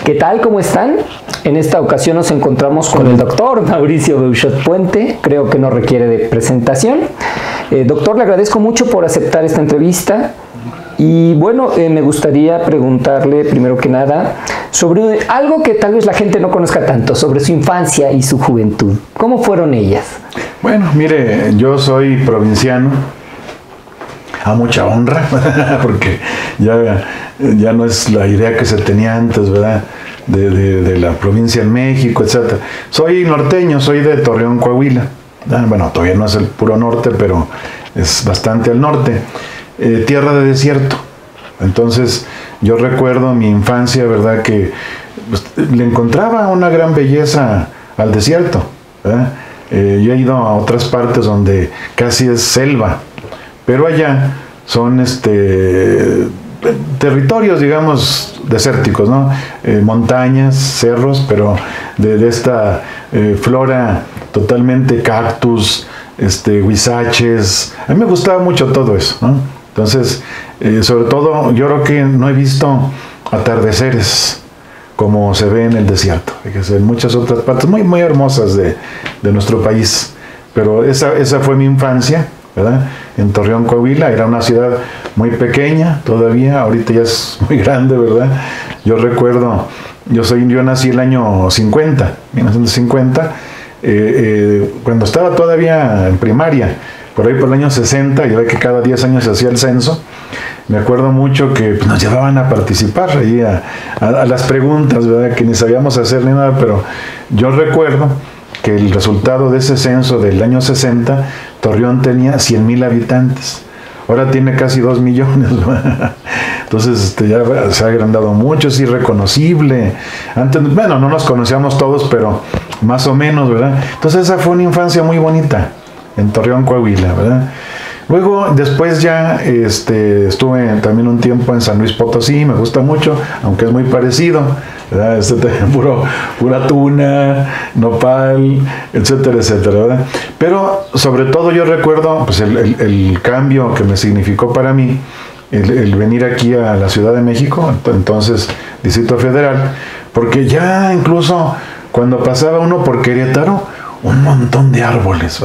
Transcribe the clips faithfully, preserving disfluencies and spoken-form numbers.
¿Qué tal? ¿Cómo están? En esta ocasión nos encontramos con el doctor Mauricio Beuchot Puente, creo que no requiere de presentación. Eh, doctor, le agradezco mucho por aceptar esta entrevista y bueno, eh, me gustaría preguntarle primero que nada sobre algo que tal vez la gente no conozca tanto, sobre su infancia y su juventud. ¿Cómo fueron ellas? Bueno, mire, yo soy provinciano, a mucha honra, porque ya, ya no es la idea que se tenía antes, ¿verdad? De, de, de la provincia en México, etcétera. Soy norteño, soy de Torreón, Coahuila. Bueno, todavía no es el puro norte, pero es bastante al norte. Eh, tierra de desierto. Entonces, yo recuerdo mi infancia, ¿verdad? Que pues, le encontraba una gran belleza al desierto, ¿verdad? Eh, yo he ido a otras partes donde casi es selva, pero allá son este territorios, digamos, desérticos, ¿no? Eh, montañas, cerros, pero de, de esta eh, flora totalmente cactus, este, huizaches. A mí me gustaba mucho todo eso, ¿no? Entonces, eh, sobre todo, yo creo que no he visto atardeceres como se ve en el desierto, fíjese, en muchas otras partes muy, muy hermosas de, de nuestro país. Pero esa, esa fue mi infancia, ¿verdad? En Torreón, Coahuila. Era una ciudad muy pequeña todavía, ahorita ya es muy grande, ¿verdad? Yo recuerdo, yo soy, yo nací el año cincuenta, mil novecientos cincuenta, eh, eh, cuando estaba todavía en primaria, por ahí por el año sesenta, ya ve que cada diez años se hacía el censo. Me acuerdo mucho que pues, nos llevaban a participar ahí a, a, a las preguntas, ¿verdad? Que ni sabíamos hacer ni nada, pero yo recuerdo que el resultado de ese censo del año sesenta, Torreón tenía cien mil habitantes. Ahora tiene casi dos millones. Entonces este, ya se ha agrandado mucho, es irreconocible. Antes, bueno, no nos conocíamos todos, pero más o menos, ¿verdad? Entonces esa fue una infancia muy bonita en Torreón, Coahuila, ¿verdad? Luego, después ya este, estuve también un tiempo en San Luis Potosí, me gusta mucho, aunque es muy parecido, ¿verdad? Este, puro, pura tuna, nopal, etcétera, etcétera, ¿verdad? Pero sobre todo yo recuerdo pues, el, el, el cambio que me significó para mí, el, el venir aquí a la Ciudad de México, entonces Distrito Federal, porque ya incluso cuando pasaba uno por Querétaro, un montón de árboles,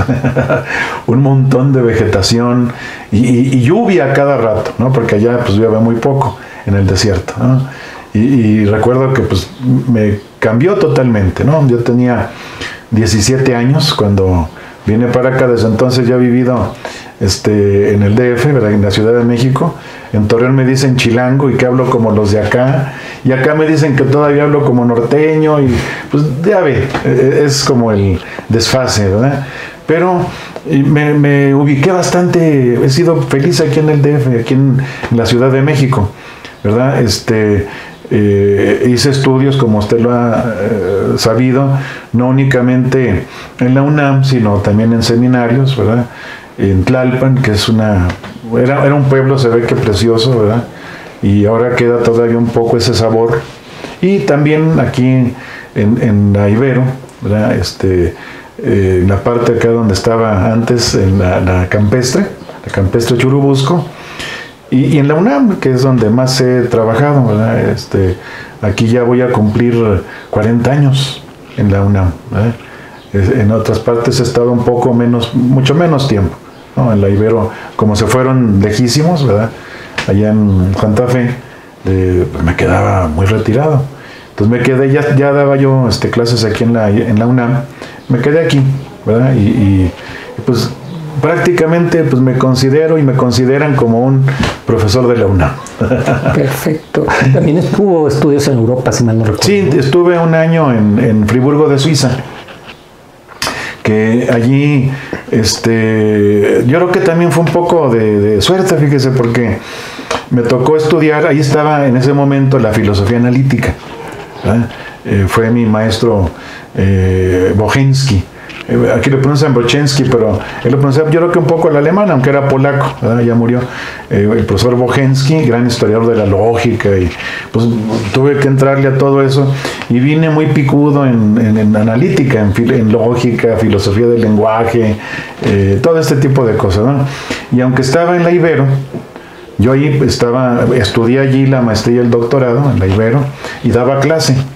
un montón de vegetación y, y, y lluvia cada rato, ¿no? Porque allá pues llueve muy poco en el desierto, ¿no? Y, y recuerdo que pues me cambió totalmente, ¿no? Yo tenía diecisiete años cuando vine para acá, desde entonces ya he vivido este, en el D F, ¿verdad? En la Ciudad de México. En Torreón me dicen chilango y que hablo como los de acá, y acá me dicen que todavía hablo como norteño, y pues ya ve, es como el desfase, ¿verdad? Pero me, me ubiqué bastante, he sido feliz aquí en el D F, aquí en, en la Ciudad de México, ¿verdad? Este, eh, hice estudios, como usted lo ha eh, sabido, no únicamente en la UNAM, sino también en seminarios, ¿verdad? En Tlalpan, que es una... Era, era un pueblo, se ve que precioso, ¿verdad? Y ahora queda todavía un poco ese sabor. Y también aquí en, en la Ibero, ¿verdad? Este, eh, en la parte acá donde estaba antes, en la, la campestre, la campestre Churubusco, y, y en la UNAM, que es donde más he trabajado, ¿verdad? Este, aquí ya voy a cumplir cuarenta años en la UNAM, ¿verdad? En otras partes he estado un poco menos, mucho menos tiempo, ¿no? En la Ibero, como se fueron lejísimos, ¿verdad? Allá en Santa Fe, de, pues me quedaba muy retirado. Entonces me quedé, ya, ya daba yo este, clases aquí en la, en la UNAM, me quedé aquí, ¿verdad? Y, y pues prácticamente pues me considero y me consideran como un profesor de la UNAM. Perfecto. También estuvo estudios en Europa, si mal no recuerdo. Sí, estuve un año en, en Friburgo de Suiza, que allí, este, yo creo que también fue un poco de, de suerte, fíjese, porque me tocó estudiar, ahí estaba en ese momento la filosofía analítica, eh, fue mi maestro eh, Bohensky, eh, aquí lo pronuncian Bochensky, pero él lo pronunciaba yo creo que un poco el alemán, aunque era polaco, ¿verdad? Ya murió, eh, el profesor Bohensky, gran historiador de la lógica, y pues tuve que entrarle a todo eso, y vine muy picudo en, en, en analítica, en, en lógica, filosofía del lenguaje, eh, todo este tipo de cosas, ¿no? Y aunque estaba en la Ibero, yo ahí estaba, estudié allí la maestría y el doctorado en la Ibero y daba clase.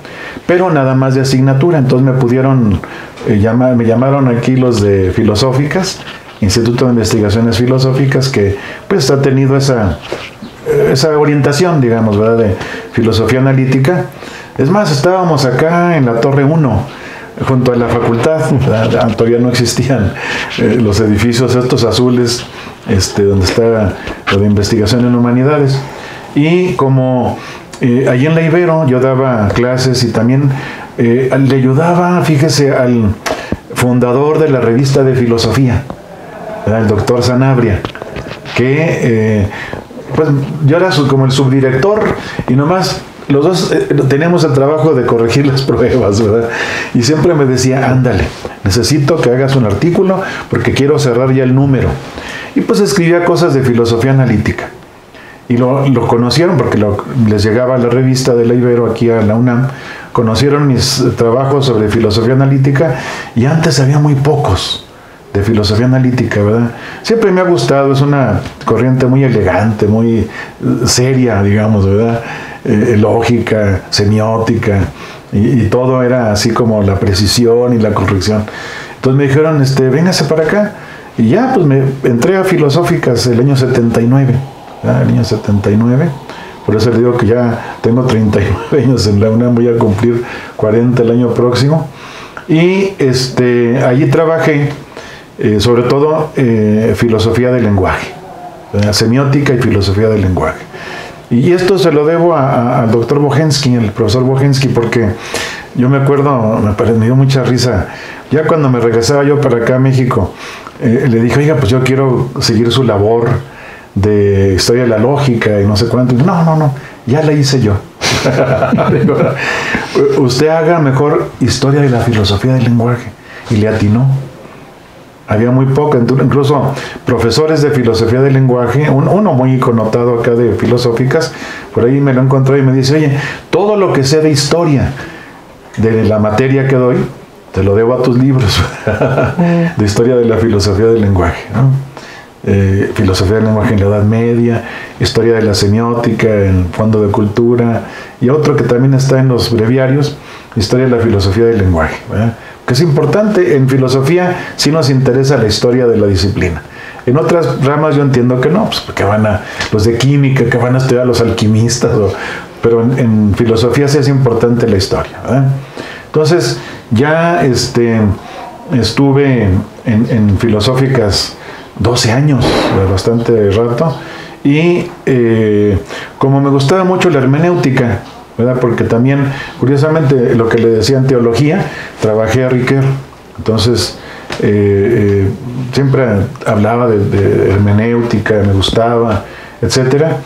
pero nada más de asignatura. Entonces me pudieron eh, llamar, me llamaron aquí los de Filosóficas, Instituto de Investigaciones Filosóficas, que pues ha tenido esa, esa orientación, digamos, ¿verdad?, de filosofía analítica. Es más, estábamos acá en la Torre uno, junto a la facultad, ¿verdad? Todavía no existían eh, los edificios estos azules, este, donde está lo de investigación en humanidades. Y como eh, allí en la Ibero yo daba clases y también eh, le ayudaba, fíjese, al fundador de la revista de filosofía, ¿verdad?, el doctor Sanabria, que eh, pues yo era su, como el subdirector, y nomás los dos eh, teníamos el trabajo de corregir las pruebas, ¿verdad? Y siempre me decía, ándale, necesito que hagas un artículo porque quiero cerrar ya el número. Y pues escribía cosas de filosofía analítica. Y lo, lo conocieron porque lo, les llegaba la revista de la Ibero aquí a la UNAM, conocieron mis trabajos sobre filosofía analítica, y antes había muy pocos de filosofía analítica, ¿verdad? Siempre me ha gustado, es una corriente muy elegante, muy seria, digamos, ¿verdad? Eh, lógica, semiótica, y, y todo era así como la precisión y la corrección. Entonces me dijeron, este, véngase para acá, y ya, pues me entré a Filosóficas el año setenta y nueve, ¿verdad? El año setenta y nueve, por eso le digo que ya tengo treinta y nueve años en la UNAM, voy a cumplir cuarenta el año próximo, y este, allí trabajé Eh, sobre todo eh, filosofía del lenguaje, ¿verdad?, semiótica y filosofía del lenguaje. Y esto se lo debo al doctor Bogensky, el profesor Bogensky, porque yo me acuerdo, me, pare, me dio mucha risa, ya cuando me regresaba yo para acá a México, eh, le dije, oiga, pues yo quiero seguir su labor de historia de la lógica y no sé cuánto. Y, no, no, no, ya la hice yo. Digo, usted haga mejor historia de la filosofía del lenguaje. Y le atinó. Había muy poco, incluso profesores de filosofía del lenguaje, un, uno muy connotado acá de Filosóficas, por ahí me lo encontró y me dice, oye, todo lo que sé de historia de la materia que doy, te lo debo a tus libros de historia de la filosofía del lenguaje, ¿no? Eh, filosofía del lenguaje en la Edad Media, historia de la semiótica en Fondo de Cultura, y otro que también está en los breviarios, historia de la filosofía del lenguaje, ¿verdad?, que es importante. En filosofía sí nos interesa la historia de la disciplina. En otras ramas yo entiendo que no, pues porque van a, los de química, que van a estudiar los alquimistas, o, pero en, en filosofía sí es importante la historia, ¿verdad? Entonces ya este, estuve en, en Filosóficas doce años, bastante rato, y eh, como me gustaba mucho la hermenéutica, ¿verdad?, porque también, curiosamente, lo que le decía en teología, trabajé a Riquer, entonces eh, eh, siempre hablaba de, de hermenéutica, me gustaba, etcétera.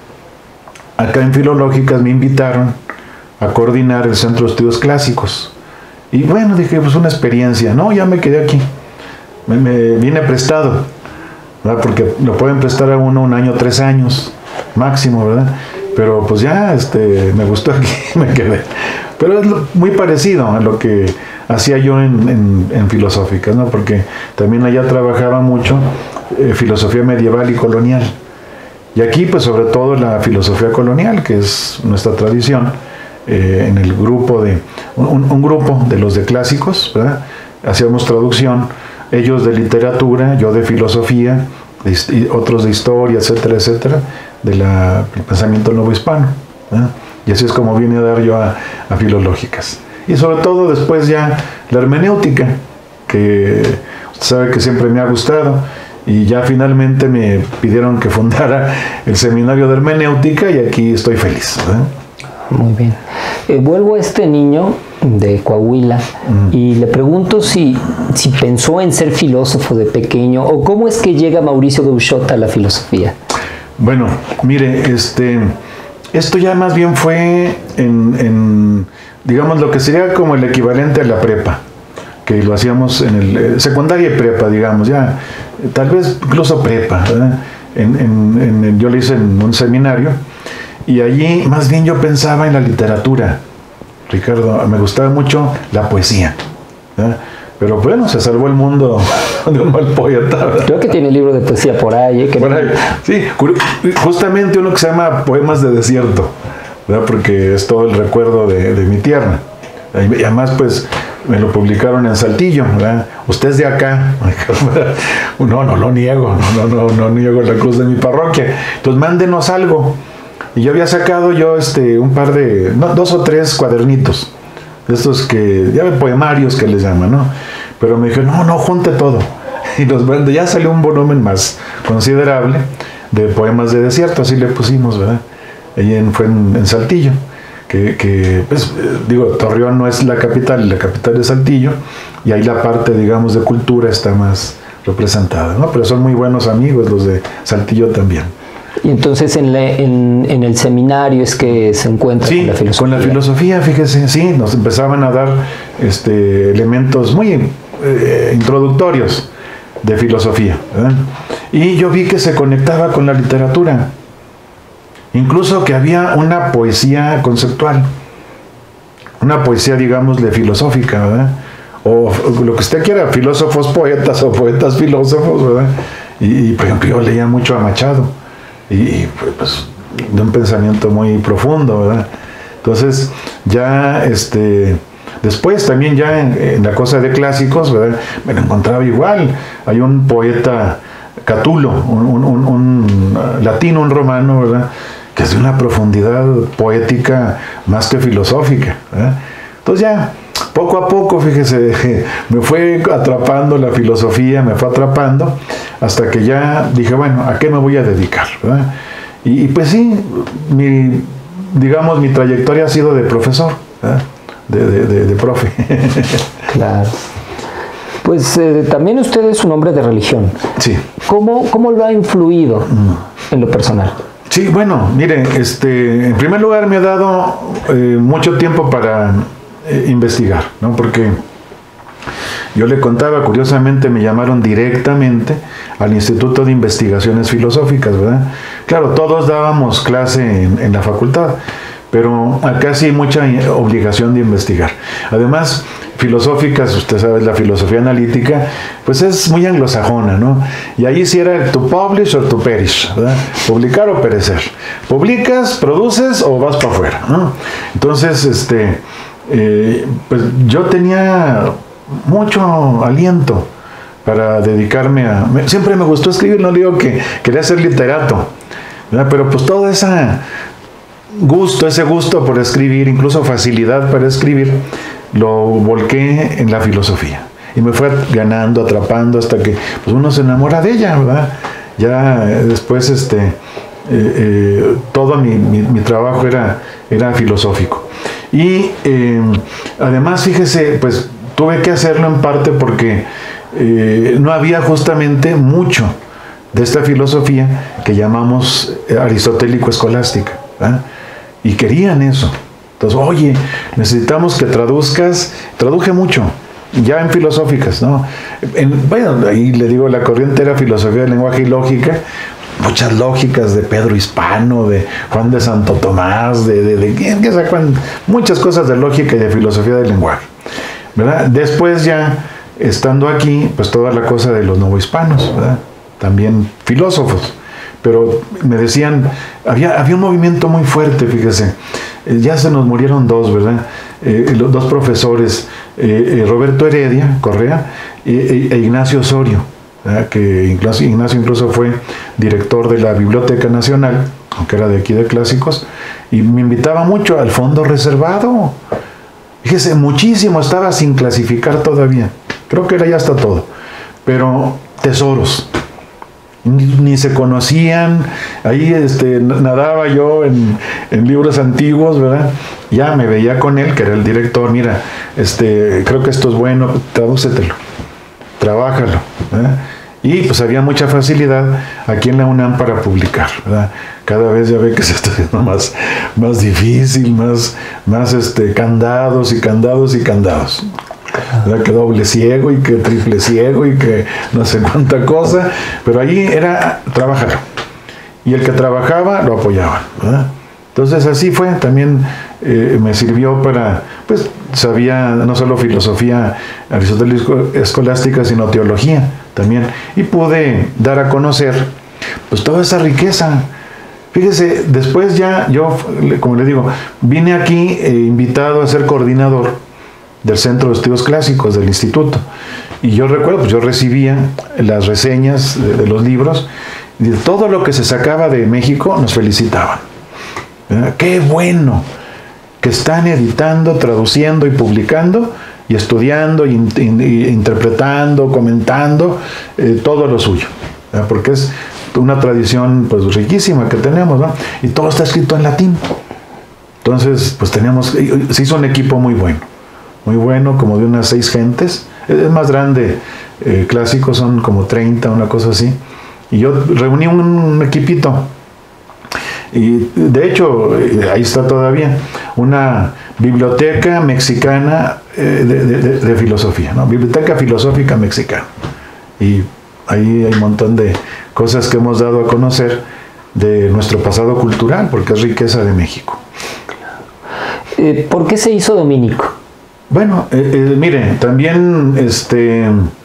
Acá en Filológicas me invitaron a coordinar el Centro de Estudios Clásicos, y bueno, dije, pues una experiencia, no, ya me quedé aquí, me, me vine prestado, ¿verdad?, porque lo pueden prestar a uno un año, tres años, máximo, ¿verdad?, pero pues ya este, me gustó aquí, me quedé. Pero es muy parecido a lo que hacía yo en, en, en Filosóficas, ¿no?, porque también allá trabajaba mucho eh, filosofía medieval y colonial. Y aquí pues sobre todo la filosofía colonial, que es nuestra tradición, eh, en el grupo de, un, un grupo de los de clásicos, ¿verdad?, hacíamos traducción, ellos de literatura, yo de filosofía, de, y otros de historia, etcétera, etcétera, del pensamiento nuevo hispano, ¿eh? Y así es como vine a dar yo a, a Filológicas. Y sobre todo después ya la hermenéutica, que usted sabe que siempre me ha gustado, y ya finalmente me pidieron que fundara el seminario de hermenéutica, y aquí estoy feliz, ¿eh? Muy bien. Eh, vuelvo a este niño de Coahuila mm. y le pregunto si, si pensó en ser filósofo de pequeño, o cómo es que llega Mauricio Beuchot a la filosofía. Bueno, mire, este, esto ya más bien fue en, en, digamos, lo que sería como el equivalente a la prepa, que lo hacíamos en el eh, secundaria y prepa, digamos, ya, tal vez incluso prepa, ¿verdad? En, en, en, yo lo hice en un seminario, y allí más bien yo pensaba en la literatura, Ricardo, me gustaba mucho la poesía, ¿verdad? Pero bueno, se salvó el mundo de un mal poeta, ¿verdad? Creo que tiene libro de poesía por ahí. ¿eh? Que por ahí. Sí, justamente uno que se llama Poemas de Desierto, ¿verdad?, porque es todo el recuerdo de, de mi tierra. Y además, pues, me lo publicaron en Saltillo, ¿verdad? Usted es de acá. No, no lo niego, no, no, no, no niego la cruz de mi parroquia. Entonces, mándenos algo. Y yo había sacado yo este, un par de, no, dos o tres cuadernitos, de estos que, ya ven, poemarios que les llaman, ¿no? Pero me dijeron, no, no, junte todo. Y los mandé, ya salió un volumen más considerable de poemas de desierto, así le pusimos, ¿verdad? Ahí en, fue en, en Saltillo. Que, que pues, digo, Torreón no es la capital, la capital es Saltillo, y ahí la parte, digamos, de cultura está más representada, ¿no? Pero son muy buenos amigos los de Saltillo también. Y entonces en, la, en, en el seminario es que se encuentra sí, con la filosofía. Con la filosofía, fíjese, sí, nos empezaban a dar este, elementos muy eh, introductorios de filosofía, ¿verdad? Y yo vi que se conectaba con la literatura. Incluso que había una poesía conceptual, una poesía, digámosle, filosófica, ¿verdad? O lo que usted quiera, filósofos poetas o poetas filósofos, ¿verdad? Y, y por ejemplo, yo leía mucho a Machado, y, y pues de un pensamiento muy profundo, ¿verdad? Entonces, ya, este, después también ya en, en la cosa de clásicos, ¿verdad? Me lo encontraba igual. Hay un poeta, Catulo, un, un, un, un latino, un romano, ¿verdad? Que es de una profundidad poética más que filosófica, ¿verdad? Entonces ya, poco a poco, fíjese, me fue atrapando la filosofía, me fue atrapando, hasta que ya dije, bueno, ¿a qué me voy a dedicar? ¿Verdad? Y, y pues sí, mi, digamos, mi trayectoria ha sido de profesor, ¿verdad? De, de, de, de profe. Claro. Pues eh, también usted es un hombre de religión. Sí. ¿Cómo, cómo lo ha influido mm. en lo personal? Sí, bueno, mire, este, en primer lugar me ha dado eh, mucho tiempo para eh, investigar, ¿no? Porque yo le contaba, curiosamente me llamaron directamente al Instituto de Investigaciones Filosóficas, ¿verdad? Claro, todos dábamos clase en, en la facultad, pero acá sí hay mucha obligación de investigar. Además, filosóficas, usted sabe, la filosofía analítica, pues es muy anglosajona, ¿no? Y ahí sí era to publish or to perish, ¿verdad? Publicar o perecer. Publicas, produces o vas para afuera, ¿no? Entonces, este, eh, pues yo tenía mucho aliento para dedicarme a... Me, siempre me gustó escribir, no digo que quería ser literato, ¿verdad? Pero pues todo ese gusto, ese gusto por escribir, incluso facilidad para escribir, lo volqué en la filosofía. Y me fue ganando, atrapando, hasta que pues uno se enamora de ella, ¿verdad? Ya después este, eh, eh, todo mi, mi, mi trabajo era, era filosófico. Y eh, además, fíjese, pues tuve que hacerlo en parte porque eh, no había justamente mucho de esta filosofía que llamamos aristotélico-escolástica, ¿verdad? Y querían eso. Entonces, oye, necesitamos que traduzcas, traduje mucho, ya en filosóficas, ¿no? En, bueno, ahí le digo, la corriente era filosofía del lenguaje y lógica, muchas lógicas de Pedro Hispano, de Juan de Santo Tomás, de, de, de, de, de muchas cosas de lógica y de filosofía del lenguaje, ¿verdad? Después ya, estando aquí, pues toda la cosa de los novohispanos, ¿verdad? También filósofos. Pero me decían, había, había un movimiento muy fuerte, fíjese, eh, ya se nos murieron dos, ¿verdad? Eh, los dos profesores, eh, eh, Roberto Heredia Correa eh, e Ignacio Osorio, ¿verdad? Que Ignacio, Ignacio incluso fue director de la Biblioteca Nacional, aunque era de aquí de clásicos, y me invitaba mucho al fondo reservado. Fíjese, muchísimo estaba sin clasificar todavía, creo que era ya hasta todo, pero tesoros. Ni, ni se conocían, ahí este, nadaba yo en, en libros antiguos, ¿verdad? Ya me veía con él, que era el director, mira, este, creo que esto es bueno, tradúcetelo, trabájalo, ¿verdad? Y pues había mucha facilidad aquí en la UNAM para publicar, ¿verdad? Cada vez ya ve que se está haciendo más, más difícil, más, más este, candados y candados y candados. ¿Verdad? Que doble ciego y que triple ciego y que no sé cuánta cosa, pero allí era trabajar, y el que trabajaba lo apoyaba, ¿verdad? Entonces así fue, también eh, me sirvió para, pues sabía no solo filosofía aristotélico-escolástica, sino teología también, y pude dar a conocer pues toda esa riqueza. Fíjese, después ya yo, como le digo, vine aquí eh, invitado a ser coordinador del Centro de Estudios Clásicos del Instituto. Y yo recuerdo, pues yo recibía las reseñas de, de los libros, y de todo lo que se sacaba de México nos felicitaban. ¿Verdad? ¡Qué bueno que están editando, traduciendo y publicando, y estudiando, y, y, y interpretando, comentando, eh, todo lo suyo! ¿Verdad? Porque es una tradición pues riquísima que tenemos, ¿no? Y todo está escrito en latín. Entonces, pues teníamos, se hizo un equipo muy bueno, muy bueno, como de unas seis gentes. Es más grande, eh, clásico, son como treinta, una cosa así. Y yo reuní un, un equipito. Y de hecho, ahí está todavía, una biblioteca mexicana eh, de, de, de filosofía, ¿no? Biblioteca filosófica mexicana. Y ahí hay un montón de cosas que hemos dado a conocer de nuestro pasado cultural, porque es riqueza de México. Eh, ¿Por qué se hizo dominico? Bueno, eh, eh, mire, también este,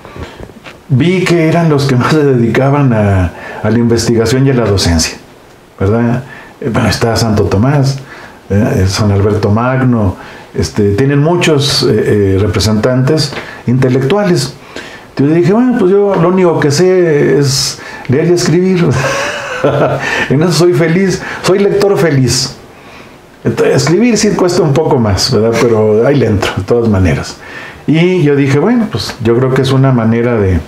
vi que eran los que más se dedicaban a, a la investigación y a la docencia, ¿verdad? Eh, bueno, está Santo Tomás, eh, San Alberto Magno, este, tienen muchos eh, eh, representantes intelectuales. Yo dije, bueno, pues yo lo único que sé es leer y escribir. En eso soy feliz, soy lector feliz. Entonces, escribir sí cuesta un poco más, ¿verdad? Pero ahí le entro, de todas maneras. Y yo dije, bueno, pues yo creo que es una manera de,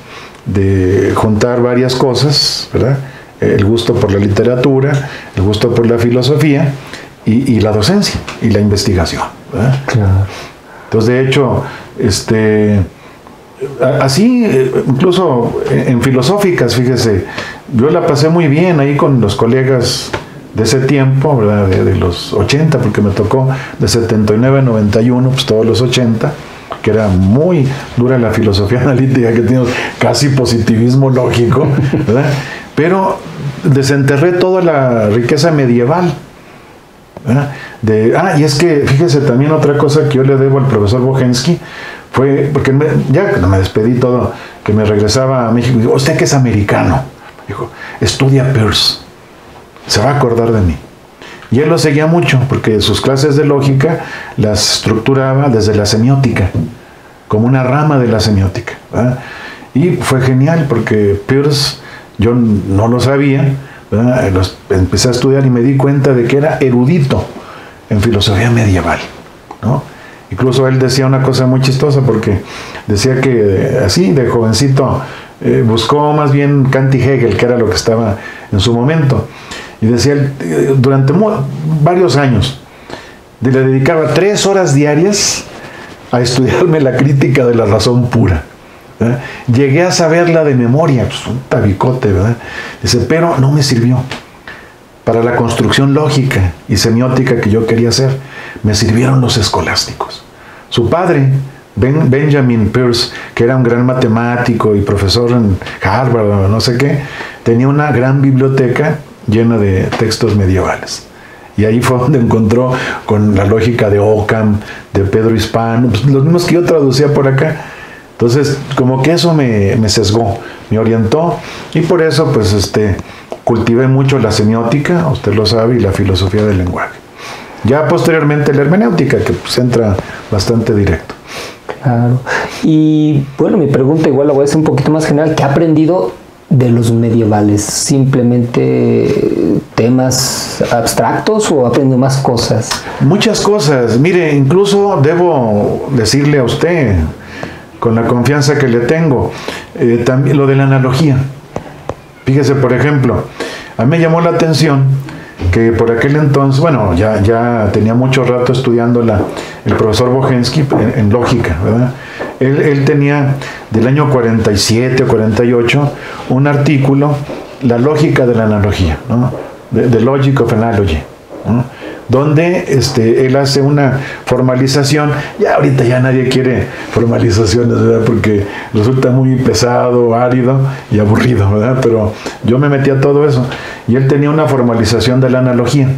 de juntar varias cosas, ¿verdad? El gusto por la literatura, el gusto por la filosofía y, y la docencia y la investigación, ¿verdad? Claro. Entonces, de hecho, este, así, incluso en filosóficas, fíjese, yo la pasé muy bien ahí con los colegas de ese tiempo, ¿verdad? De, de los ochenta, porque me tocó de setenta y nueve a noventa y uno, pues todos los ochenta, que era muy dura la filosofía analítica, que tiene casi positivismo lógico, ¿verdad? Pero desenterré toda la riqueza medieval, ¿verdad? De, ah, y es que, fíjese, también otra cosa que yo le debo al profesor Bogensky, fue, porque me, ya cuando me despedí todo, que me regresaba a México, digo, usted que es americano, dijo, estudia Peirce, se va a acordar de mí. Y él lo seguía mucho, porque sus clases de lógica las estructuraba desde la semiótica, como una rama de la semiótica, ¿verdad? Y fue genial, porque Peirce, yo no lo sabía, ¿verdad? Los empecé a estudiar y me di cuenta de que era erudito en filosofía medieval, ¿no? Incluso él decía una cosa muy chistosa, porque decía que así, de jovencito, eh, buscó más bien Kant y Hegel, que era lo que estaba en su momento. Y decía, durante varios años, le dedicaba tres horas diarias a estudiarme la crítica de la razón pura, ¿verdad? Llegué a saberla de memoria, pues un tabicote, ¿verdad? Dice, pero no me sirvió para la construcción lógica y semiótica que yo quería hacer. Me sirvieron los escolásticos. Su padre, Ben, Benjamin Peirce, que era un gran matemático y profesor en Harvard, no sé qué, tenía una gran biblioteca llena de textos medievales. Y ahí fue donde encontró con la lógica de Occam, de Pedro Hispano, pues los mismos que yo traducía por acá. Entonces, como que eso me, me sesgó, me orientó, y por eso, pues, este, cultivé mucho la semiótica, usted lo sabe, y la filosofía del lenguaje. Ya posteriormente la hermenéutica, que pues entra bastante directo. Claro. Y bueno, mi pregunta igual la voy a hacer un poquito más general. ¿Qué ha aprendido de los medievales? ¿Simplemente temas abstractos o ha aprendido más cosas? Muchas cosas. Mire, incluso debo decirle a usted, con la confianza que le tengo, eh, también lo de la analogía. Fíjese, por ejemplo, a mí me llamó la atención que por aquel entonces, bueno, ya, ya tenía mucho rato estudiando la, el profesor Bogensky en, en lógica, ¿verdad? Él, él tenía del año cuarenta y siete o cuarenta y ocho un artículo, La lógica de la analogía, ¿no? The, the Logic of Analogy, ¿no? Donde este, él hace una formalización. Ya ahorita ya nadie quiere formalizaciones, ¿verdad? Porque resulta muy pesado, árido y aburrido, ¿verdad? Pero yo me metí a todo eso. Y él tenía una formalización de la analogía.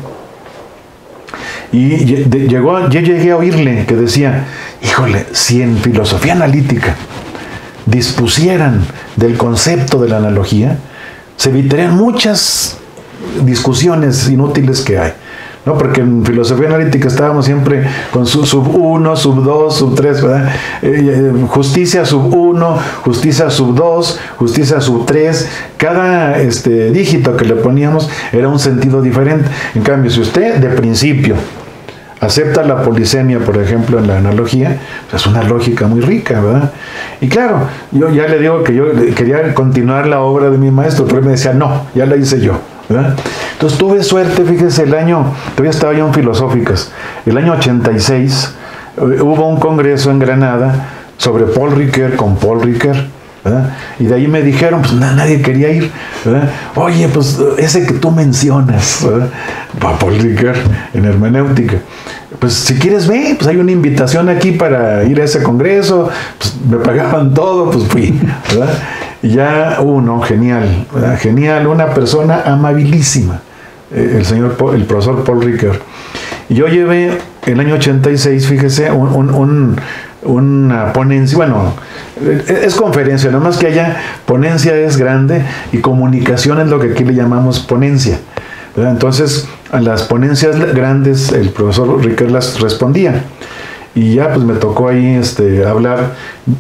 Y llegó, yo llegué a oírle que decía, híjole, si en filosofía analítica dispusieran del concepto de la analogía, se evitarían muchas discusiones inútiles que hay. ¿no? Porque en filosofía analítica estábamos siempre con su, sub uno, sub dos, sub tres, ¿verdad? Eh, justicia sub uno, justicia sub dos, justicia sub tres. Cada este, dígito que le poníamos era un sentido diferente. En cambio, si usted de principio acepta la polisemia, por ejemplo, en la analogía, pues es una lógica muy rica, ¿verdad? Y claro, yo ya le digo que yo quería continuar la obra de mi maestro, pero él me decía, no, ya la hice yo, ¿verdad? Entonces tuve suerte, fíjese, el año, todavía estaba yo en Filosóficas, el año ochenta y seis, hubo un congreso en Granada sobre Paul Ricoeur con Paul Ricoeur, ¿verdad? Y de ahí me dijeron, pues nadie quería ir, ¿verdad? Oye, pues ese que tú mencionas, ¿verdad? Paul Ricoeur en hermenéutica, pues si quieres ve, pues hay una invitación aquí para ir a ese congreso, pues me pagaban todo, pues fui, ¿verdad? Y ya uno, genial, ¿verdad? Genial, una persona amabilísima, eh, el señor, el profesor Paul Ricoeur. Y yo llevé el año ochenta y seis, fíjese, un, un, un una ponencia, bueno, es conferencia, nada más que allá ponencia es grande y comunicación es lo que aquí le llamamos ponencia, ¿verdad? Entonces a las ponencias grandes el profesor Ricoeur las respondía y ya pues me tocó ahí este, hablar.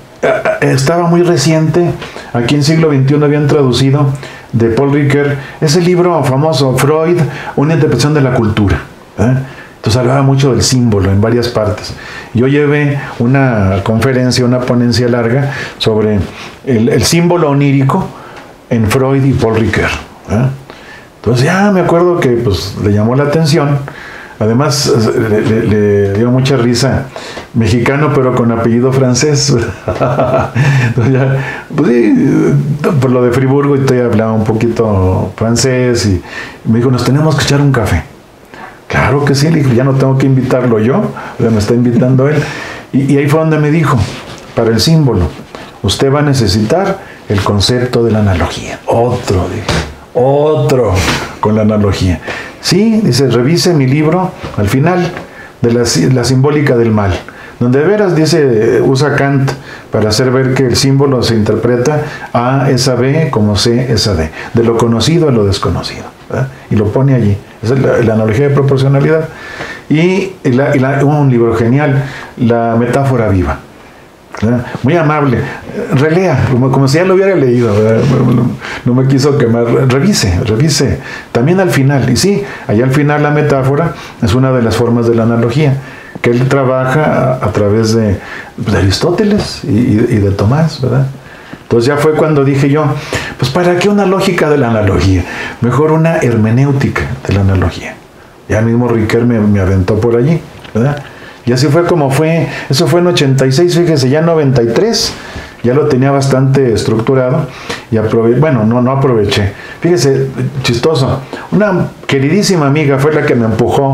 Estaba muy reciente, aquí en siglo veintiuno habían traducido de Paul Ricoeur ese libro famoso, Freud, una interpretación de la cultura, ¿eh? Entonces hablaba mucho del símbolo en varias partes. Yo llevé una conferencia, una ponencia larga sobre el, el símbolo onírico en Freud y Paul Ricoeur, ¿eh? Entonces ya me acuerdo que pues, le llamó la atención. Además le, le, le dio mucha risa, mexicano pero con apellido francés. Entonces ya, pues sí, por lo de Friburgo y todavía hablaba un poquito francés y me dijo, nos tenemos que echar un café. Claro que sí, le dije, ya no tengo que invitarlo yo, me está invitando él. Y, y ahí fue donde me dijo, para el símbolo, usted va a necesitar el concepto de la analogía. Otro, dije, otro con la analogía. Sí, dice, revise mi libro al final de la, la simbólica del mal, donde de veras dice, usa Kant para hacer ver que el símbolo se interpreta A es a B como C es a D, de lo conocido a lo desconocido, ¿verdad? Y lo pone allí. Esa es la, la analogía de proporcionalidad. Y, la, y la, un libro genial, La metáfora viva, ¿verdad? Muy amable. Relea, como, como si ya lo hubiera leído, ¿verdad? No, no me quiso quemar. Revise, revise. También al final. Y sí, allá al final la metáfora es una de las formas de la analogía, que él trabaja a, a través de, de Aristóteles y, y, y de Tomás, ¿verdad? Entonces ya fue cuando dije yo, pues ¿para qué una lógica de la analogía? Mejor una hermenéutica de la analogía. Ya mismo Ricoeur me, me aventó por allí, ¿verdad? Y así fue como fue, eso fue en ochenta y seis, fíjese, ya en noventa y tres, ya lo tenía bastante estructurado y aproveché, bueno, no, no aproveché. Fíjese, chistoso, una queridísima amiga fue la que me empujó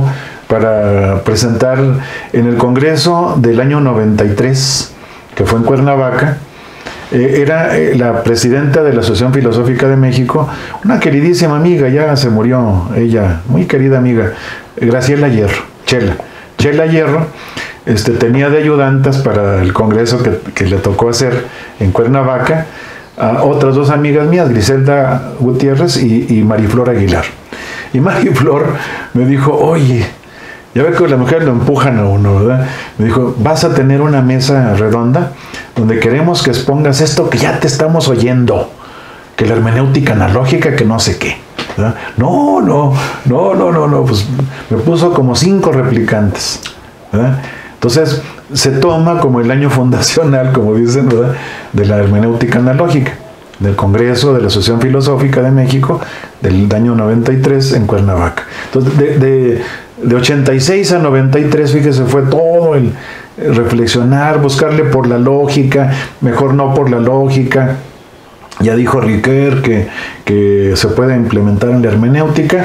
para presentar en el Congreso del año noventa y tres, que fue en Cuernavaca. Eh, era eh, la presidenta de la Asociación Filosófica de México, una queridísima amiga, ya se murió ella, muy querida amiga, Graciela Hierro, Chela. Chela Hierro este, tenía de ayudantas para el congreso que, que le tocó hacer en Cuernavaca a otras dos amigas mías, Griselda Gutiérrez y, y Mariflor Aguilar. Y Mariflor me dijo, oye, ya ve que las mujeres lo empujan a uno, ¿verdad? Me dijo, vas a tener una mesa redonda donde queremos que expongas esto que ya te estamos oyendo, que la hermenéutica analógica, que no sé qué, ¿verdad? No, no, no, no, no, no, pues me puso como cinco replicantes, ¿verdad? Entonces se toma como el año fundacional, como dicen, ¿verdad?, de la hermenéutica analógica, del Congreso de la Asociación Filosófica de México del año noventa y tres en Cuernavaca. Entonces de, de, de ochenta y seis a noventa y tres, fíjese, fue todo el, el reflexionar, buscarle por la lógica, mejor no por la lógica. Ya dijo Ricoeur que, que se puede implementar en la hermenéutica.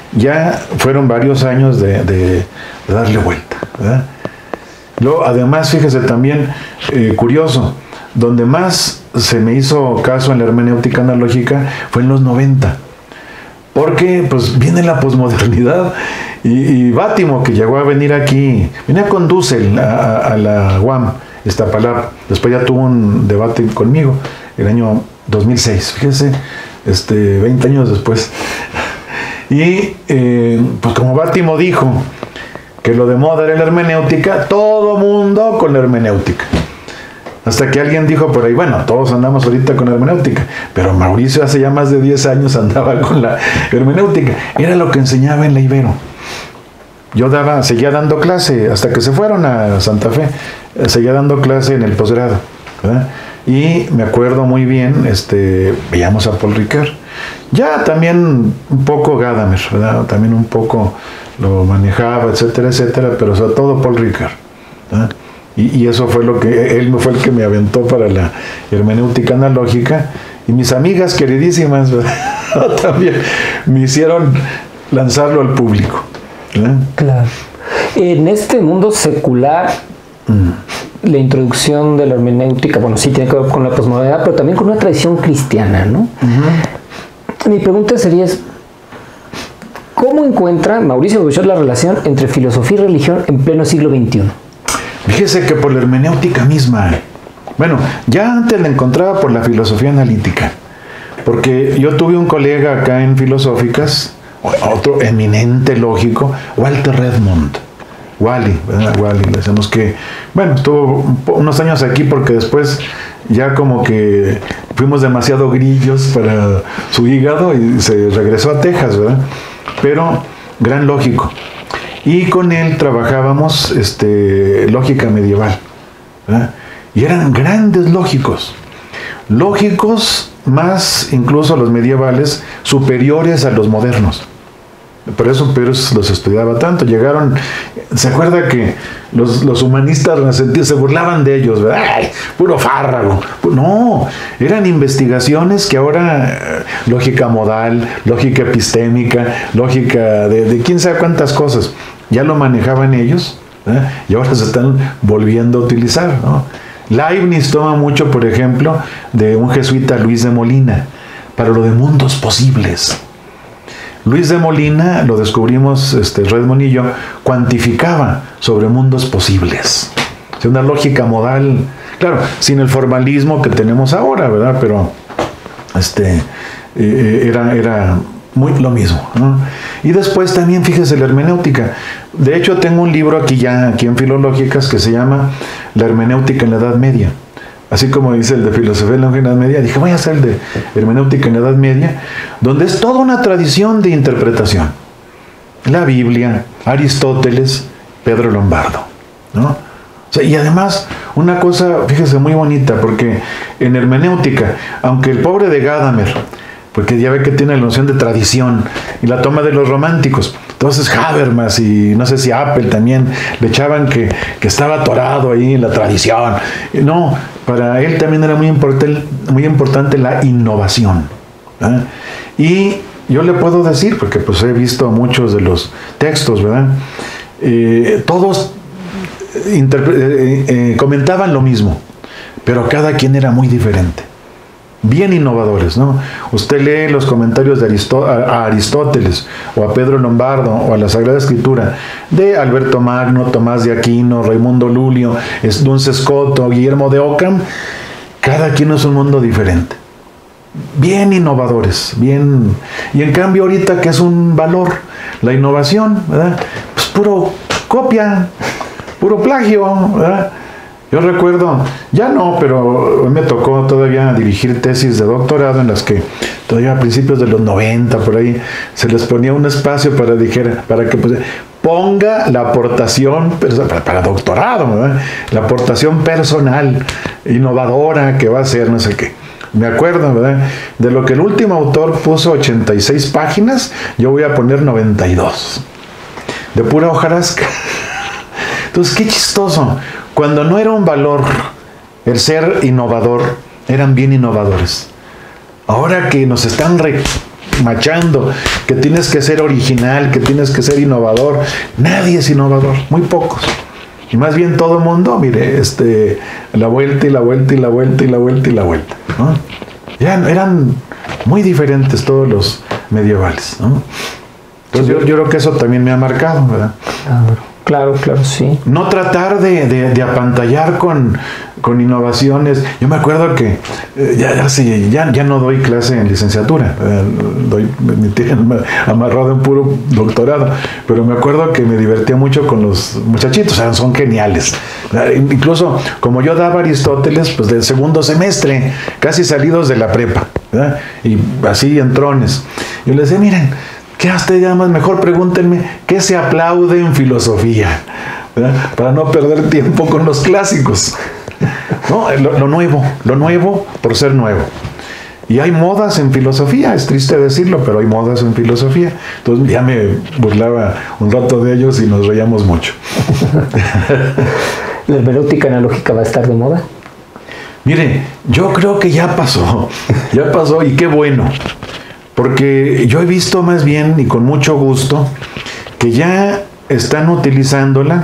Ya fueron varios años de, de, de darle vuelta, ¿verdad? Luego, además, fíjese también, eh, curioso, donde más se me hizo caso en la hermenéutica analógica fue en los noventa. Porque pues viene la posmodernidad y, y Bátimo, que llegó a venir aquí, venía con Dussel a, a, a la U A M, Iztapalapa. Después ya tuvo un debate conmigo el año dos mil seis, fíjese, este, veinte años después. Y eh, pues como Bátimo dijo que lo de moda era la hermenéutica, todo mundo con la hermenéutica. Hasta que alguien dijo por ahí, bueno, todos andamos ahorita con la hermenéutica, pero Mauricio hace ya más de diez años andaba con la hermenéutica. Era lo que enseñaba en la Ibero. Yo daba, seguía dando clase hasta que se fueron a Santa Fe, seguía dando clase en el posgrado, ¿verdad? Y me acuerdo muy bien, este, veíamos a Paul Ricard. Ya también un poco Gadamer, ¿verdad? También un poco lo manejaba, etcétera, etcétera, pero sobre todo Paul Ricard, ¿verdad? Y, y eso fue lo que, él fue el que me aventó para la hermenéutica analógica. Y mis amigas queridísimas, ¿verdad? También me hicieron lanzarlo al público, ¿verdad? Claro. En este mundo secular, mm. la introducción de la hermenéutica, bueno, sí tiene que ver con la posmodernidad, pero también con una tradición cristiana, ¿no? Uh-huh. Mi pregunta sería, es, ¿cómo encuentra Mauricio Beuchat la relación entre filosofía y religión en pleno siglo veintiuno? Fíjese que por la hermenéutica misma, bueno, ya antes la encontraba por la filosofía analítica, porque yo tuve un colega acá en Filosóficas, otro eminente lógico, Walter Redmond, Wally, ¿verdad? Wally, le decimos que, bueno, estuvo unos años aquí porque después ya como que fuimos demasiado grillos para su hígado y se regresó a Texas, ¿verdad? Pero gran lógico. Y con él trabajábamos este, lógica medieval, ¿verdad? Y eran grandes lógicos, lógicos más incluso los medievales, superiores a los modernos. Por eso Pedro los estudiaba tanto. Llegaron, ¿se acuerda que los, los humanistas renacentistas se burlaban de ellos? ¿Verdad? ¡Ay, puro fárrago! No, eran investigaciones que ahora, lógica modal, lógica epistémica, lógica de, de quién sabe cuántas cosas, ya lo manejaban ellos, ¿verdad? Y ahora se están volviendo a utilizar, ¿no? Leibniz toma mucho, por ejemplo, de un jesuita, Luis de Molina, para lo de mundos posibles. Luis de Molina, lo descubrimos este, Redmond y yo, cuantificaba sobre mundos posibles. O sea, una lógica modal, claro, sin el formalismo que tenemos ahora, ¿verdad? Pero este, eh, era, era muy lo mismo, ¿no? Y después también, fíjese, la hermenéutica. De hecho, tengo un libro aquí ya, aquí en Filológicas, que se llama La hermenéutica en la Edad Media. Así como dice el de filosofía en la Edad Media, dije, voy a hacer el de hermenéutica en la Edad Media, donde es toda una tradición de interpretación. La Biblia, Aristóteles, Pedro Lombardo, ¿no? O sea, y además, una cosa, fíjese, muy bonita, porque en hermenéutica, aunque el pobre de Gadamer, porque ya ve que tiene la noción de tradición, y la toma de los románticos, entonces Habermas y no sé si Apple también le echaban que, que estaba atorado ahí en la tradición. No, para él también era muy importante, muy importante la innovación, ¿verdad? Y yo le puedo decir, porque pues he visto muchos de los textos, ¿verdad? Eh, todos eh, eh, comentaban lo mismo, pero cada quien era muy diferente. Bien innovadores, ¿no? Usted lee los comentarios de Aristó a Aristóteles o a Pedro Lombardo o a la Sagrada Escritura de Alberto Magno, Tomás de Aquino, Raimundo Lulio, Duns Scoto, Guillermo de Ockham. Cada quien es un mundo diferente. Bien innovadores, bien. Y en cambio ahorita, que es un valor, la innovación, ¿verdad? Pues puro copia, puro plagio, ¿verdad? Yo recuerdo, ya no, pero me tocó todavía dirigir tesis de doctorado en las que todavía a principios de los noventa, por ahí, se les ponía un espacio para, dijera, para que pues, ponga la aportación, para, para doctorado, ¿verdad? La aportación personal, innovadora que va a ser, no sé qué. Me acuerdo, ¿verdad? De lo que el último autor puso ochenta y seis páginas, yo voy a poner noventa y dos. De pura hojarasca. Entonces, qué chistoso. Cuando no era un valor el ser innovador, eran bien innovadores. Ahora que nos están remachando, que tienes que ser original, que tienes que ser innovador, nadie es innovador, muy pocos. Y más bien todo el mundo, mire, este, la vuelta y la vuelta y la vuelta y la vuelta y la vuelta, ¿no? Ya eran muy diferentes todos los medievales, ¿no? Entonces yo, yo creo que eso también me ha marcado, ¿verdad? Ah, Claro, claro, sí. No tratar de, de, de apantallar con, con innovaciones. Yo me acuerdo que eh, ya, ya, sí, ya, ya no doy clase en licenciatura, eh, doy, me tienen amarrado en puro doctorado, pero me acuerdo que me divertía mucho con los muchachitos, o sea, son geniales. Incluso como yo daba Aristóteles, pues del segundo semestre, casi salidos de la prepa, ¿verdad? Y así en trones. Yo les decía, miren, ¿qué a ustedes llaman? Mejor pregúntenme qué se aplaude en filosofía, ¿verdad? Para no perder tiempo con los clásicos. No, lo, lo nuevo, lo nuevo por ser nuevo. Y hay modas en filosofía, es triste decirlo, pero hay modas en filosofía. Entonces ya me burlaba un rato de ellos y nos reíamos mucho. ¿La hermenéutica analógica va a estar de moda? Mire, yo creo que ya pasó, ya pasó y qué bueno. Porque yo he visto más bien, y con mucho gusto, que ya están utilizándola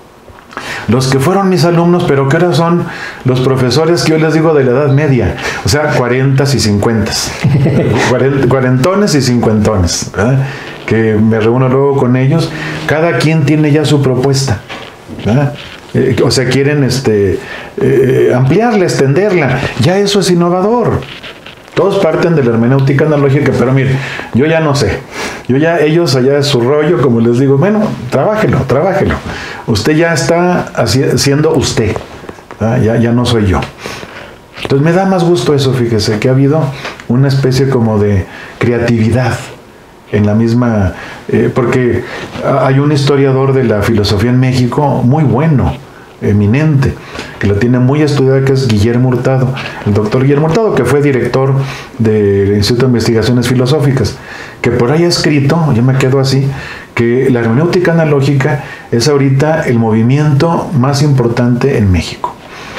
los que fueron mis alumnos, pero que ahora son los profesores que yo les digo de la edad media, o sea, cuarentas y cincuentas, cuarentones y cincuentones, ¿verdad? Que me reúno luego con ellos, cada quien tiene ya su propuesta, ¿verdad? Eh, o sea, quieren este, eh, ampliarla, extenderla, ya eso es innovador. Todos parten de la hermenéutica analógica, pero mire, yo ya no sé. Yo ya, ellos allá es su rollo, como les digo, bueno, trabájelo, trabájelo. Usted ya está haci- siendo usted, ¿verdad? ya, ya no soy yo. Entonces me da más gusto eso, fíjese, que ha habido una especie como de creatividad en la misma, eh, porque hay un historiador de la filosofía en México muy bueno, eminente, que lo tiene muy estudiado, que es Guillermo Hurtado, el doctor Guillermo Hurtado, que fue director del Instituto de Investigaciones Filosóficas, que por ahí ha escrito, yo me quedo así, que la hermenéutica analógica es ahorita el movimiento más importante en México.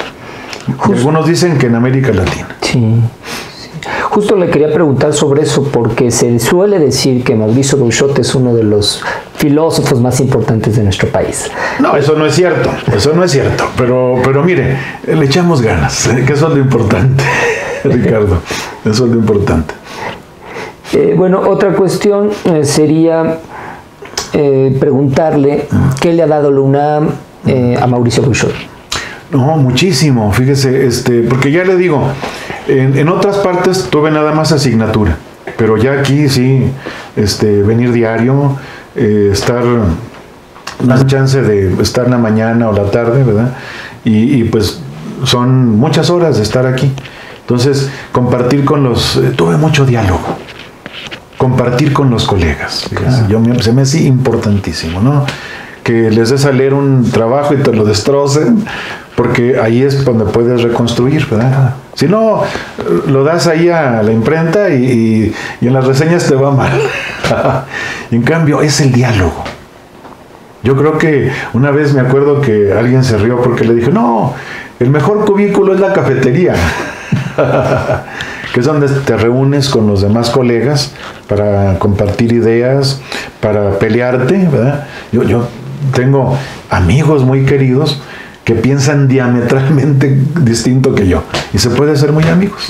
Justo. Algunos dicen que en América Latina. Sí. Justo le quería preguntar sobre eso, porque se suele decir que Mauricio Beuchat es uno de los filósofos más importantes de nuestro país. No, eso no es cierto, eso no es cierto, pero, pero mire, le echamos ganas, que eso es lo importante, Ricardo, eso es lo importante. Eh, bueno, otra cuestión eh, sería eh, preguntarle qué le ha dado la UNAM eh, a Mauricio Beuchat. No, muchísimo, fíjese, este, porque ya le digo, en, en otras partes tuve nada más asignatura, pero ya aquí sí, este, venir diario, eh, estar, una chance de estar en la mañana o la tarde, ¿verdad? Y, y pues son muchas horas de estar aquí. Entonces, compartir con los, eh, tuve mucho diálogo, compartir con los colegas, fíjese, yo me, se me hace importantísimo, ¿no? Que les des a leer un trabajo y te lo destrocen, porque ahí es donde puedes reconstruir, ¿verdad? Si no, lo das ahí a la imprenta y, y, y en las reseñas te va mal. Y en cambio, es el diálogo. Yo creo que una vez me acuerdo que alguien se rió porque le dije, no, el mejor cubículo es la cafetería. Que es donde te reúnes con los demás colegas para compartir ideas, para pelearte, ¿verdad? Yo, yo tengo amigos muy queridos que piensan diametralmente distinto que yo y se puede ser muy amigos.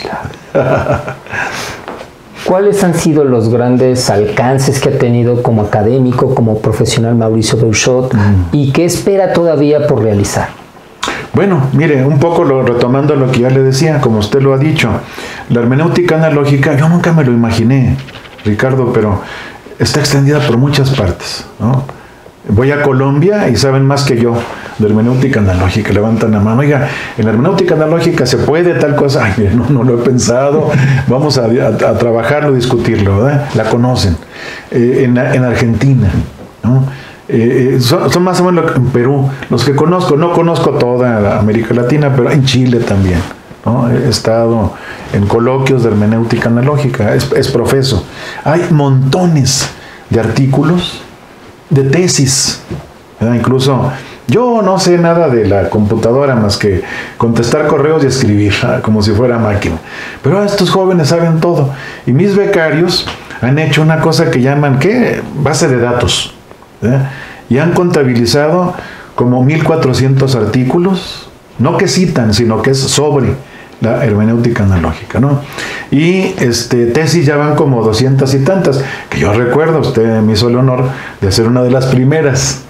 ¿Cuáles han sido los grandes alcances que ha tenido como académico, como profesional Mauricio Beuchat mm. y qué espera todavía por realizar? Bueno, mire, un poco lo, retomando lo que ya le decía, como usted lo ha dicho, la hermenéutica analógica, yo nunca me lo imaginé, Ricardo, pero está extendida por muchas partes, ¿no? Voy a Colombia y saben más que yo de hermenéutica analógica, levantan la mano, oiga, en la hermenéutica analógica se puede tal cosa, ay, no, no lo he pensado, vamos a, a, a trabajarlo, discutirlo, ¿verdad? La conocen. Eh, en, en Argentina, ¿no? Eh, son, son más o menos en Perú, los que conozco, no conozco toda América Latina, pero en Chile también, ¿no? He estado en coloquios de hermenéutica analógica, es, es profeso. Hay montones de artículos, de tesis, ¿verdad? Incluso yo no sé nada de la computadora más que contestar correos y escribir, ¿verdad? Como si fuera máquina, pero estos jóvenes saben todo y mis becarios han hecho una cosa que llaman, ¿qué? Base de datos, ¿verdad? Y han contabilizado como mil cuatrocientos artículos, no que citan, sino que es sobre la hermenéutica analógica, ¿no? Y este, tesis ya van como doscientas y tantas, que yo recuerdo, usted me hizo el honor de hacer una de las primeras,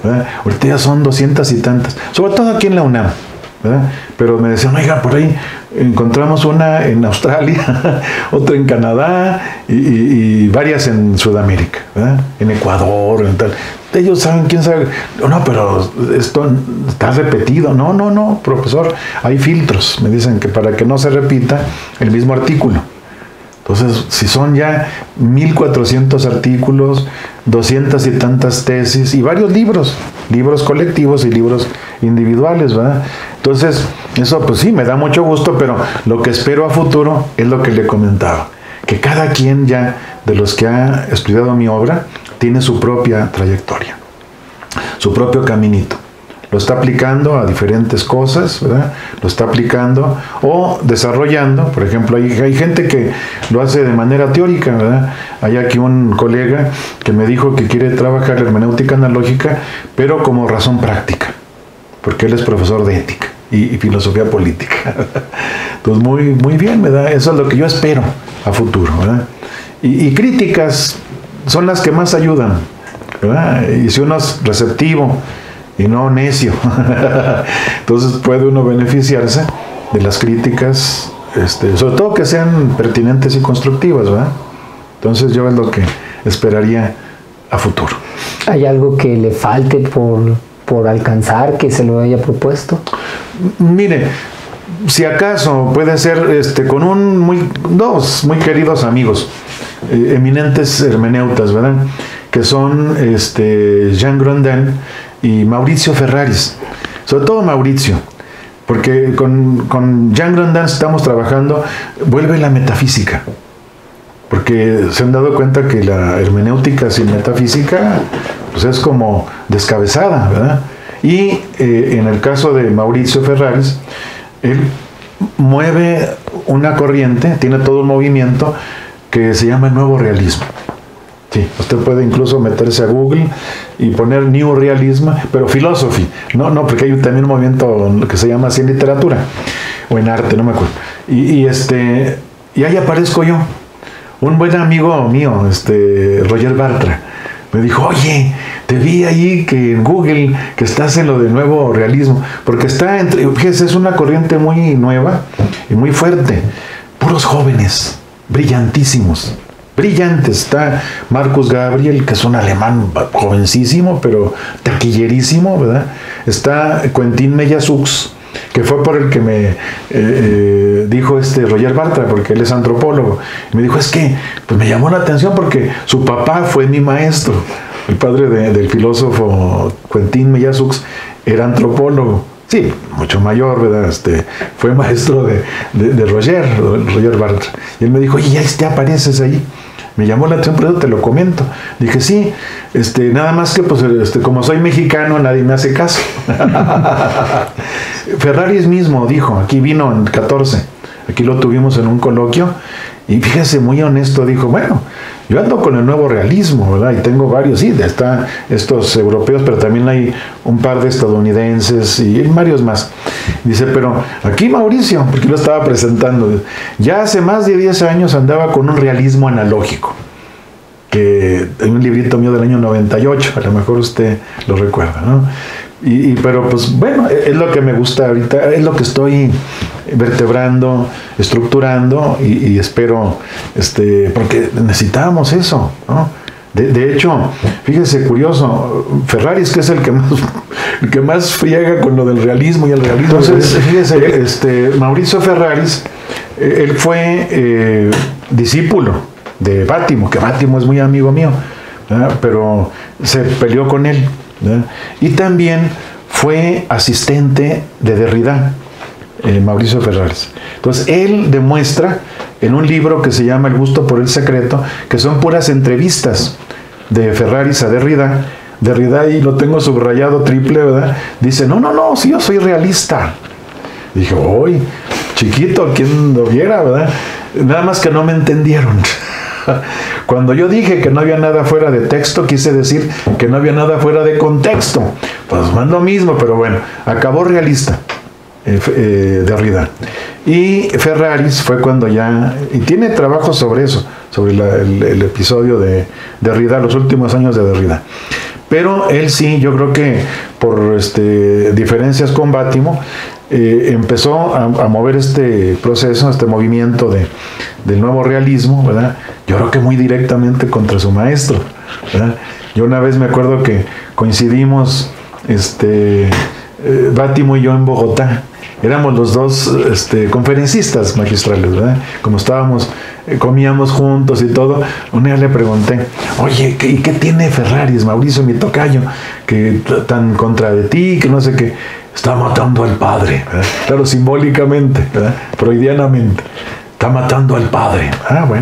¿verdad? Ahorita ya son doscientas y tantas, sobre todo aquí en la UNAM, ¿verdad? Pero me decían, oiga, por ahí encontramos una en Australia, otra en Canadá y, y, y varias en Sudamérica, ¿verdad? En Ecuador, en tal. Ellos saben, quién sabe. No, pero esto está repetido. No, no, no, profesor, hay filtros. Me dicen que para que no se repita el mismo artículo. Entonces, si son ya mil cuatrocientos artículos, doscientas y tantas tesis y varios libros, libros colectivos y libros individuales, ¿verdad? Entonces, eso pues sí, me da mucho gusto, pero lo que espero a futuro es lo que le comentaba, que cada quien ya de los que ha estudiado mi obra tiene su propia trayectoria, su propio caminito. Lo está aplicando a diferentes cosas, ¿verdad? Lo está aplicando o desarrollando. Por ejemplo, hay, hay gente que lo hace de manera teórica, ¿verdad? Hay aquí un colega que me dijo que quiere trabajar la hermenéutica analógica, pero como razón práctica, porque él es profesor de ética y, y filosofía política. Entonces, muy, muy bien, ¿verdad? Eso es lo que yo espero a futuro, ¿verdad? Y, y críticas son las que más ayudan, ¿verdad? Y si uno es receptivo y no necio, entonces puede uno beneficiarse de las críticas, este, sobre todo que sean pertinentes y constructivas, ¿verdad? Entonces yo es lo que esperaría a futuro. ¿Hay algo que le falte por, por alcanzar, que se lo haya propuesto? Mire, si acaso puede ser este, con un muy, dos muy queridos amigos, eh, eminentes hermeneutas, ¿verdad? Que son este, Jean Grondin y Mauricio Ferraris, sobre todo Mauricio, porque con, con Jean Grondin estamos trabajando, vuelve la metafísica, porque se han dado cuenta que la hermenéutica sin metafísica pues es como descabezada, ¿verdad? Y eh, en el caso de Mauricio Ferraris, él mueve una corriente, tiene todo un movimiento que se llama el nuevo realismo. Sí, usted puede incluso meterse a Google y poner New Realism, pero philosophy, no, no, porque hay también un movimiento que se llama así en literatura o en arte, no me acuerdo. Y, y este, y ahí aparezco yo, un buen amigo mío, este, Roger Bartra, me dijo, oye, te vi ahí que en Google que estás en lo de nuevo realismo, porque está entre, fíjese, es una corriente muy nueva y muy fuerte, puros jóvenes, brillantísimos. Brillantes. Está Marcus Gabriel, que es un alemán jovencísimo, pero taquillerísimo, ¿verdad? Está Quentin Mellasucs, que fue por el que me eh, eh, dijo este Roger Bartra, porque él es antropólogo. Y me dijo, es que pues me llamó la atención porque su papá fue mi maestro. El padre de, del filósofo Quentin Mellasucs era antropólogo. Sí, mucho mayor, ¿verdad? Este, fue maestro de, de, de Roger, Roger Bartra. Y él me dijo, oye, ya te apareces ahí. Me llamó la atención, por eso te lo comento. Dije, sí, este, nada más que pues, este, como soy mexicano, nadie me hace caso. Ferraris mismo dijo, aquí vino en catorce, aquí lo tuvimos en un coloquio, y fíjese, muy honesto, dijo, bueno, yo ando con el nuevo realismo, ¿verdad? Y tengo varios, sí, están estos europeos, pero también hay un par de estadounidenses y varios más. Dice, pero aquí Mauricio, porque lo estaba presentando, ya hace más de diez años andaba con un realismo analógico, que hay un librito mío del año noventa y ocho, a lo mejor usted lo recuerda, ¿no? Y, y, pero pues bueno, es lo que me gusta ahorita, es lo que estoy vertebrando, estructurando y, y espero, este, porque necesitamos eso, ¿no? De, de hecho, fíjese, curioso, Ferraris, que es el que más, el que más friega con lo del realismo y el realismo. Entonces, fíjese, este, Mauricio Ferraris, eh, él fue eh, discípulo de Bátimo, que Bátimo es muy amigo mío, ¿verdad? Pero se peleó con él, ¿verdad? Y también fue asistente de Derrida, eh, Mauricio Ferraris. Entonces, él demuestra en un libro que se llama El gusto por el secreto, que son puras entrevistas de Ferraris a Derrida. Derrida, y lo tengo subrayado triple, ¿verdad? Dice, no, no, no, sí, yo soy realista. Dije, uy, chiquito, ¿quién lo viera, verdad? Nada más que no me entendieron. Cuando yo dije que no había nada fuera de texto, quise decir que no había nada fuera de contexto. Pues más lo mismo, pero bueno, acabó realista, eh, eh, Derrida. Y Ferraris fue cuando ya, y tiene trabajo sobre eso, sobre la, el, el episodio de Derrida, los últimos años de Derrida. Pero él sí, yo creo que por este, diferencias con Bátimo, eh, empezó a, a mover este proceso, este movimiento de, del nuevo realismo, ¿verdad? Yo creo que muy directamente contra su maestro, ¿verdad? Yo una vez me acuerdo que coincidimos este, eh, Bátimo y yo en Bogotá. Éramos los dos este, conferencistas magistrales, ¿verdad? Como estábamos, eh, comíamos juntos y todo, un día le pregunté, oye, ¿qué, ¿y qué tiene Ferraris, Mauricio, mi tocayo, que tan contra de ti, que no sé qué? Está matando al padre, ¿verdad? Claro, simbólicamente, ¿verdad? Freudianamente, está matando al padre. Ah, bueno.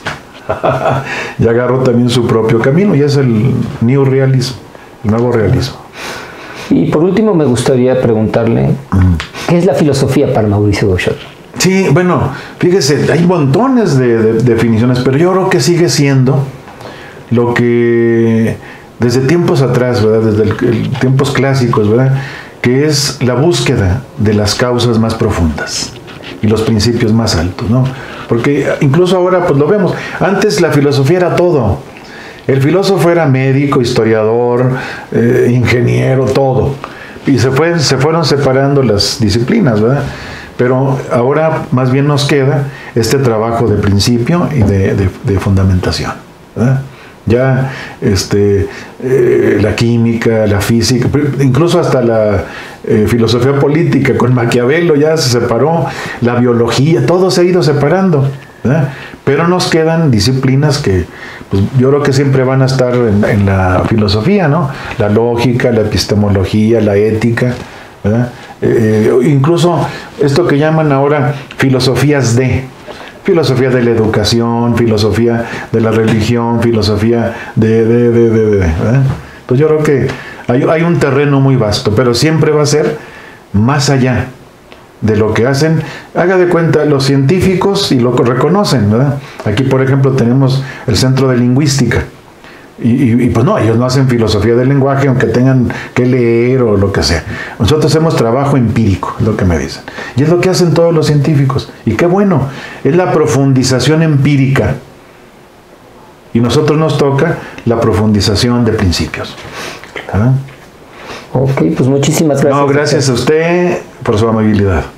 Y agarró también su propio camino, y es el New Realismo, el nuevo realismo. Y por último me gustaría preguntarle, ¿qué es la filosofía para Mauricio Beuchat? Sí, bueno, fíjese, hay montones de, de definiciones, pero yo creo que sigue siendo lo que desde tiempos atrás, ¿verdad? Desde el, el, tiempos clásicos, ¿verdad? Que es la búsqueda de las causas más profundas y los principios más altos, ¿no? Porque incluso ahora pues lo vemos, antes la filosofía era todo. El filósofo era médico, historiador, eh, ingeniero, todo. Y se, fue, se fueron separando las disciplinas, ¿verdad? Pero ahora más bien nos queda este trabajo de principio y de, de, de fundamentación, ¿verdad? Ya este, eh, la química, la física, incluso hasta la eh, filosofía política con Maquiavelo ya se separó, la biología, todo se ha ido separando, ¿verdad? Pero nos quedan disciplinas que pues, yo creo que siempre van a estar en, en la filosofía, ¿no? La lógica, la epistemología, la ética, ¿verdad? Eh, incluso esto que llaman ahora filosofías de, filosofía de la educación, filosofía de la religión, filosofía de, de, de, de, de ¿verdad? Pues yo creo que hay, hay un terreno muy vasto, pero siempre va a ser más allá de lo que hacen, haga de cuenta, los científicos y lo reconocen, ¿verdad? Aquí, por ejemplo, tenemos el Centro de Lingüística. Y, y, y pues no, ellos no hacen filosofía del lenguaje, aunque tengan que leer o lo que sea. Nosotros hacemos trabajo empírico, es lo que me dicen. Y es lo que hacen todos los científicos. Y qué bueno, es la profundización empírica. Y nosotros nos toca la profundización de principios. ¿Verdad? Ok, pues muchísimas gracias. No, gracias a usted por su amabilidad.